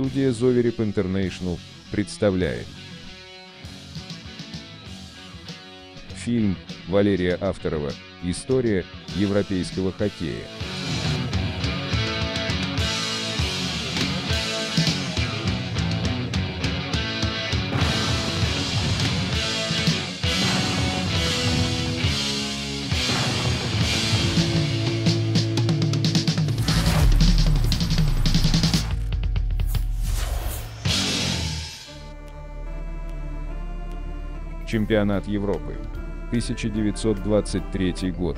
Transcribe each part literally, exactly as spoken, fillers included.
Студия Зовереп Интернешнл представляет фильм Валерия Авторова «История европейского хоккея». Чемпионат Европы. тысяча девятьсот двадцать третий год.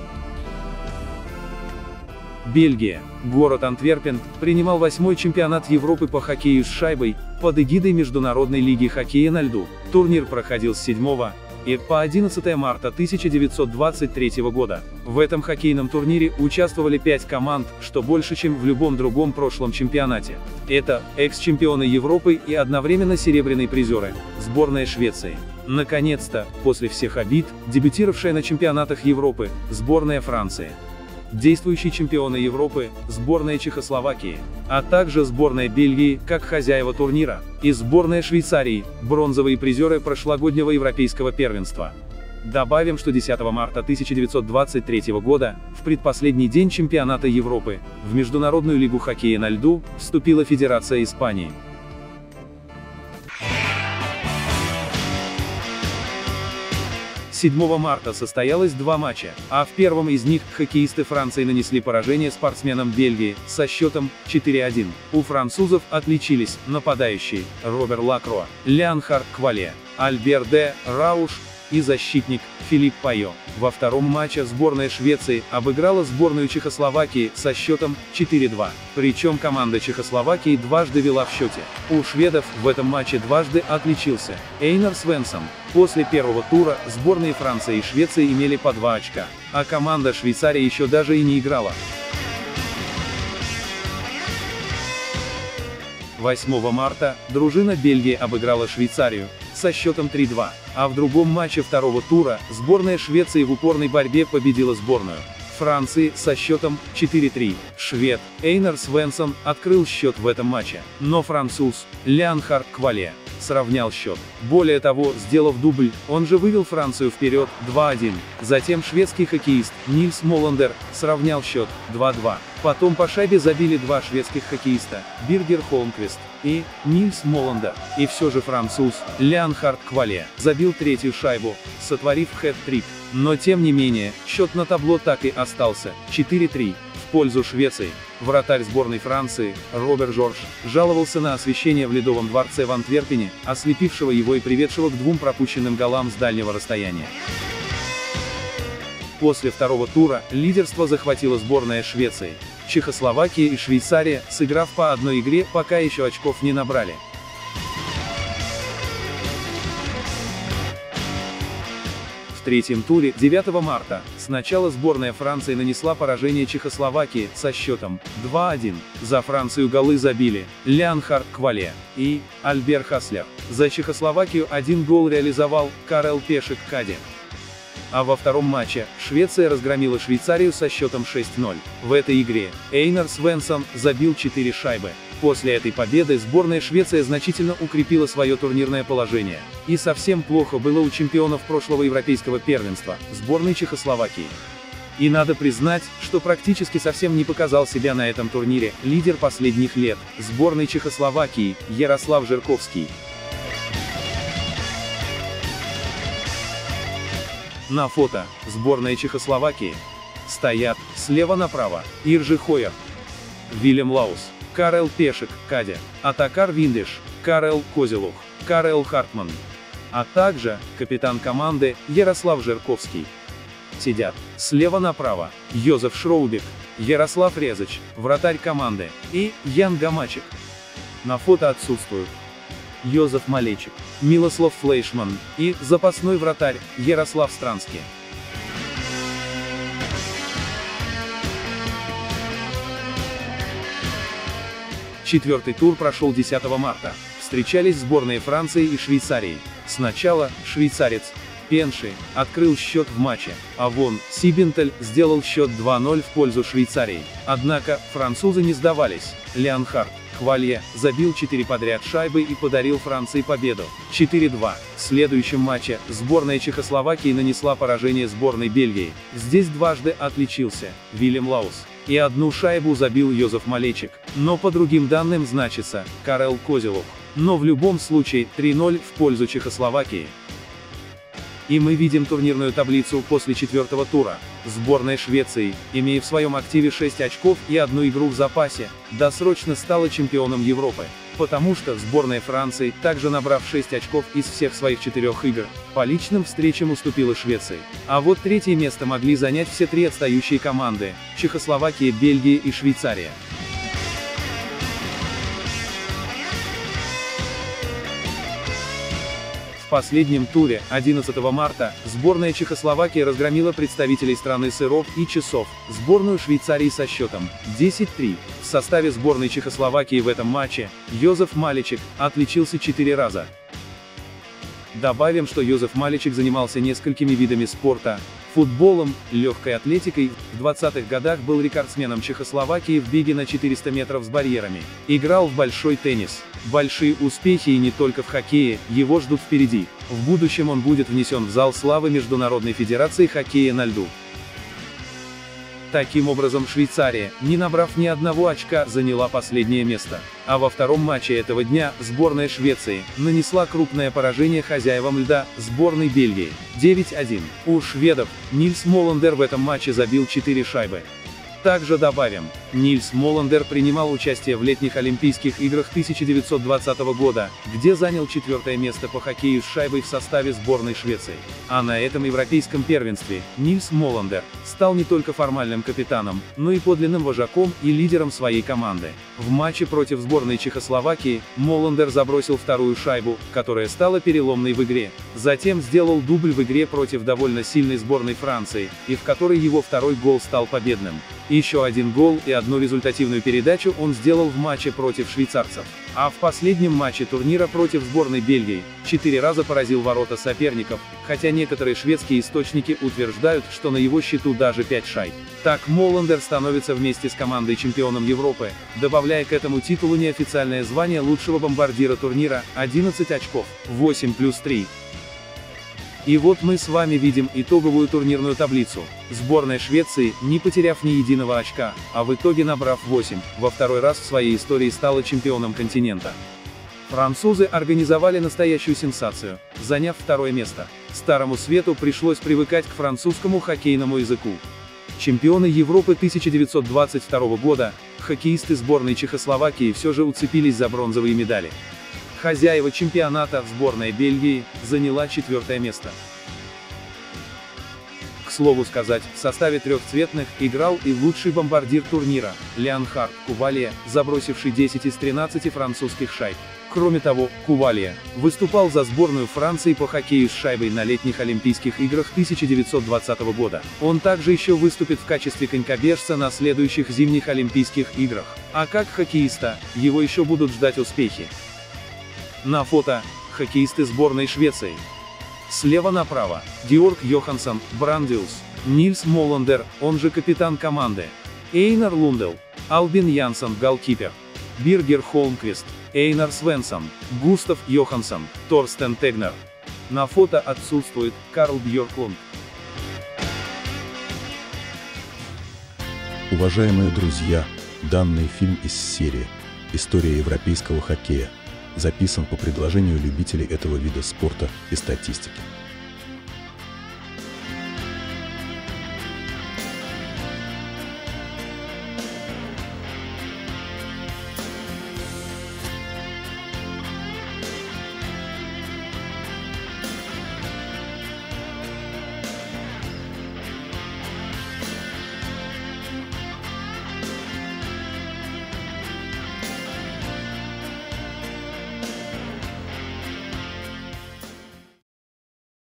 Бельгия. Город Антверпен принимал восьмой чемпионат Европы по хоккею с шайбой под эгидой Международной лиги хоккея на льду. Турнир проходил с седьмого и по одиннадцатое марта тысяча девятьсот двадцать третьего года. В этом хоккейном турнире участвовали пять команд, что больше, чем в любом другом прошлом чемпионате. Это экс-чемпионы Европы и одновременно серебряные призеры, сборная Швеции. Наконец-то, после всех обид, дебютировавшая на чемпионатах Европы, сборная Франции. Действующие чемпионы Европы, сборная Чехословакии, а также сборная Бельгии, как хозяева турнира, и сборная Швейцарии, бронзовые призеры прошлогоднего европейского первенства. Добавим, что десятого марта тысяча девятьсот двадцать третьего года, в предпоследний день чемпионата Европы, в Международную лигу хоккея на льду, вступила Федерация Испании. седьмого марта состоялось два матча, а в первом из них хоккеисты Франции нанесли поражение спортсменам Бельгии со счетом четыре один. У французов отличились нападающие Робер Лакруа, Леонхард Квале, Альбер де Рауш и защитник Филипп Пайо. Во втором матче сборная Швеции обыграла сборную Чехословакии со счетом четыре два. Причем команда Чехословакии дважды вела в счете. У шведов в этом матче дважды отличился Эйнар Свенсон. После первого тура сборные Франции и Швеции имели по два очка, а команда Швейцарии еще даже и не играла. восьмого марта дружина Бельгии обыграла Швейцарию со счетом три два, а в другом матче второго тура сборная Швеции в упорной борьбе победила сборную Франции со счетом четыре три. Швед Эйнар Свенсон открыл счет в этом матче, но француз Леонхард Квале сравнял счет. Более того, сделав дубль, он же вывел Францию вперед два один. Затем шведский хоккеист Нильс Моландер сравнял счет два два. Потом по шайбе забили два шведских хоккеиста Биргер Холмквист и Нильс Моландер. И все же француз Леонхард Квале забил третью шайбу, сотворив хэт-трик. Но тем не менее, счет на табло так и остался четыре три в пользу Швеции. Вратарь сборной Франции, Робер Жорж, жаловался на освещение в Ледовом дворце в Антверпене, ослепившего его и приведшего к двум пропущенным голам с дальнего расстояния. После второго тура лидерство захватила сборная Швеции. Чехословакия и Швейцария, сыграв по одной игре, пока еще очков не набрали. В третьем туре, девятого марта, сначала сборная Франции нанесла поражение Чехословакии со счетом два один. За Францию голы забили Леонхард Квале и Альбер Хаслер. За Чехословакию один гол реализовал Карел Пешек Каде. А во втором матче Швеция разгромила Швейцарию со счетом шесть ноль. В этой игре Эйнар Свенсон забил четыре шайбы. После этой победы сборная Швеции значительно укрепила свое турнирное положение. И совсем плохо было у чемпионов прошлого европейского первенства, сборной Чехословакии. И надо признать, что практически совсем не показал себя на этом турнире лидер последних лет, сборной Чехословакии, Ярослав Жирковский. На фото сборная Чехословакии стоят слева направо Иржи Хойер, Вильям Лаус, Карел Пешек Каде, Атакар Виндеш, Карел Козелух, Карел Хартман, а также капитан команды Ярослав Жирковский. Сидят слева направо Йозеф Шроубек, Ярослав Резач, вратарь команды, и Ян Гамачек. На фото отсутствуют Йозеф Малечик, Милослав Флейшман и запасной вратарь Ярослав Странский. Четвертый тур прошел десятого марта. Встречались сборные Франции и Швейцарии. Сначала швейцарец Пенши открыл счет в матче, а Вон Сибентель сделал счет два ноль в пользу Швейцарии. Однако французы не сдавались. Леонхард Квалье забил четыре подряд шайбы и подарил Франции победу. четыре-два. В следующем матче сборная Чехословакии нанесла поражение сборной Бельгии. Здесь дважды отличился Вильям Лаус. И одну шайбу забил Йозеф Малечик. Но по другим данным значится Карел Козелух. Но в любом случае три ноль в пользу Чехословакии. И мы видим турнирную таблицу после четвертого тура. Сборная Швеции, имея в своем активе шесть очков и одну игру в запасе, досрочно стала чемпионом Европы. Потому что сборная Франции, также набрав шесть очков из всех своих четырех игр, по личным встречам уступила Швеции. А вот третье место могли занять все три отстающие команды – Чехословакия, Бельгия и Швейцария. В последнем туре, одиннадцатого марта, сборная Чехословакии разгромила представителей страны сыров и часов, сборную Швейцарии со счетом десять-три. В составе сборной Чехословакии в этом матче Йозеф Малечик отличился четыре раза. Добавим, что Йозеф Малечик занимался несколькими видами спорта: футболом, легкой атлетикой, в двадцатых годах был рекордсменом Чехословакии в беге на четыреста метров с барьерами, играл в большой теннис. Большие успехи и не только в хоккее его ждут впереди. В будущем он будет внесен в зал славы Международной Федерации Хоккея на льду. Таким образом, Швейцария, не набрав ни одного очка, заняла последнее место. А во втором матче этого дня сборная Швеции нанесла крупное поражение хозяевам льда, сборной Бельгии, девять-один. У шведов Нильс Моландер в этом матче забил четыре шайбы. Также добавим, Нильс Моландер принимал участие в летних Олимпийских играх тысяча девятьсот двадцатого года, где занял четвертое место по хоккею с шайбой в составе сборной Швеции. А на этом европейском первенстве Нильс Моландер стал не только формальным капитаном, но и подлинным вожаком и лидером своей команды. В матче против сборной Чехословакии Моландер забросил вторую шайбу, которая стала переломной в игре. Затем сделал дубль в игре против довольно сильной сборной Франции, и в которой его второй гол стал победным. Еще один гол и одну результативную передачу он сделал в матче против швейцарцев. А в последнем матче турнира против сборной Бельгии четыре раза поразил ворота соперников, хотя некоторые шведские источники утверждают, что на его счету даже пять шайб. Так Моландер становится вместе с командой чемпионом Европы, добавляя к этому титулу неофициальное звание лучшего бомбардира турнира – одиннадцать очков, восемь плюс три. И вот мы с вами видим итоговую турнирную таблицу. Сборная Швеции, не потеряв ни единого очка, а в итоге набрав восемь, во второй раз в своей истории стала чемпионом континента. Французы организовали настоящую сенсацию, заняв второе место. Старому свету пришлось привыкать к французскому хоккейному языку. Чемпионы Европы тысяча девятьсот двадцать второго года, хоккеисты сборной Чехословакии все же уцепились за бронзовые медали. Хозяева чемпионата, сборная Бельгии, заняла четвертое место. К слову сказать, в составе трехцветных играл и лучший бомбардир турнира, Леонхард Кувалье, забросивший десять из тринадцати французских шайб. Кроме того, Кувалье выступал за сборную Франции по хоккею с шайбой на летних Олимпийских играх тысяча девятьсот двадцатого года. Он также еще выступит в качестве конькобежца на следующих зимних Олимпийских играх. А как хоккеиста, его еще будут ждать успехи. На фото – хоккеисты сборной Швеции. Слева направо – Георг Йоханссон, Брандиус, Нильс Моландер, он же капитан команды, Эйнар Лундел, Албин Янсен, голкипер, Биргер Холмквист, Эйнар Свенсон, Густав Йоханссон, Торстен Тегнер. На фото отсутствует Карл Бьорклунд. Уважаемые друзья, данный фильм из серии «История европейского хоккея» записан по предложению любителей этого вида спорта и статистики.